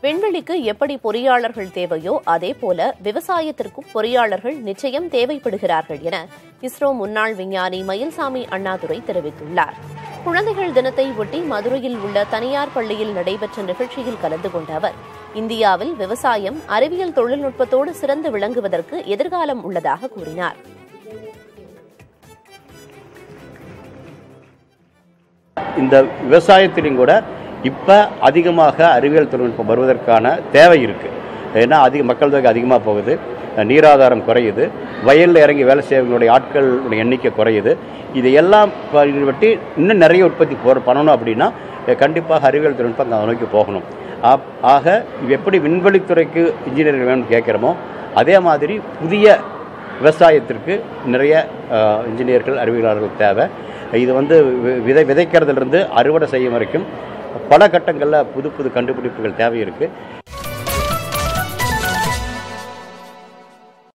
விண்வெளிக்கு எப்படி பொறியாளர்கள் தேவையோ அதேபோல விவசாயத்திற்கும் பொறியாளர்கள் நிச்சயம் தேவைப்படுகிறார்கள் என இஸ்ரோ முன்னாள் விஞ்ஞானி மயில்சாமி அண்ணாதுரை தெரிவித்துள்ளார். குழந்தைகள் தினத்தை ஒட்டி மதுரையில் உள்ள தனியார் பள்ளியில் நடைபெற்ற நிகழ்ச்சியில் கலந்து கொண்ட அவர், இந்தியாவில் விவசாயம் அறிவியல் தொழில்நுட்பத்தோடு சிறந்து விளங்குவதற்கு எதிர்காலம் உள்ளதாக கூறினார். இந்த விவசாயத்திலும் கூட இப்போ அதிகமாக அறிவியல் தொழில்நுட்பம் வருவதற்கான தேவை இருக்குது. ஏன்னா மக்கள் தொகை அதிகமாக போகுது, நீராதாரம் குறையுது, வயலில் இறங்கி வேலை செய்யக்கூடிய ஆட்களுடைய எண்ணிக்கை குறையுது. இதையெல்லாம் பற்றி இன்னும் நிறைய உற்பத்தி பண்ணணும் அப்படின்னா கண்டிப்பாக அறிவியல் தொழில்நுட்பம் அதை நோக்கி போகணும். ஆக எப்படி விண்வெளித்துறைக்கு இன்ஜினியர்கள் வேணும்னு கேட்குறோமோ அதே மாதிரி புதிய விவசாயத்திற்கு நிறைய இன்ஜினியர்கள் அறிவியலாளர்கள் தேவை. இது விதைக்கிறதுலேருந்து அறுவடை செய்யும் வரைக்கும் பல கட்டங்களில் புது புது கண்டுபிடிப்புகள் தேவை இருக்குது.